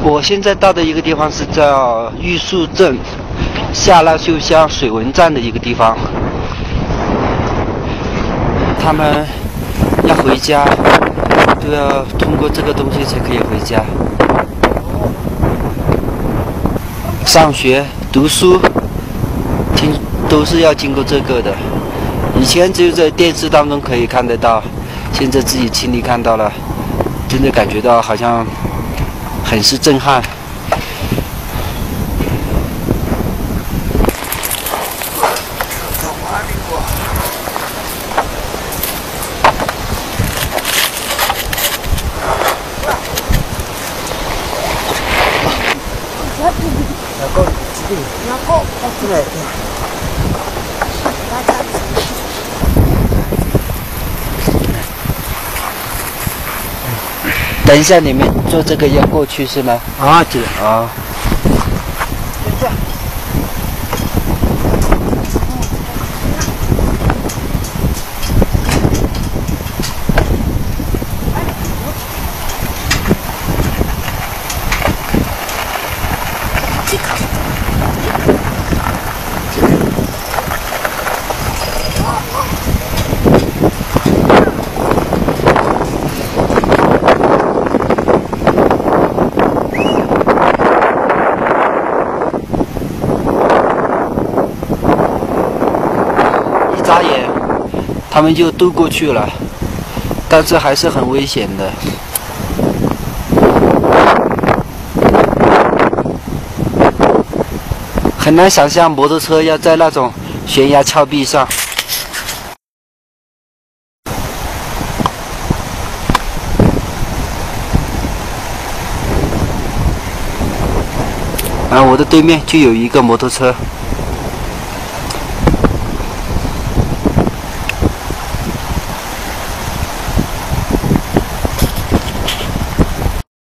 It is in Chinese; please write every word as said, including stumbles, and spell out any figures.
我现在到的一个地方是叫玉树镇下拉秀乡水文站的一个地方，他们要回家都要通过这个东西才可以回家。上学读书，听都是要经过这个的。以前只有在电视当中可以看得到，现在自己亲历看到了，真的感觉到好像很是震撼。等一下，你们做这个要过去是吗？啊，对啊。眨眼，他们就渡过去了，但是还是很危险的。很难想象摩托车要在那种悬崖峭壁上。啊，我的对面就有一个摩托车。